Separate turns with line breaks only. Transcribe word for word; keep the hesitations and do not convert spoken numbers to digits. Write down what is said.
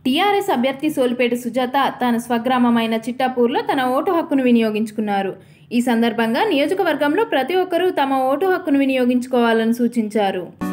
TRS అభ్యర్థి సోలిపేటి సుజాత తన స్వగ్రామమైన చిట్టాపూర్లో తన ఓటు హక్కును వినియోగించుకున్నారు. ఈ సందర్భంగా నియోజకవర్గంలో ప్రతి ఒక్కరూ తమ ఓటు హక్కును వినియోగించుకోవాలని సూచించారు.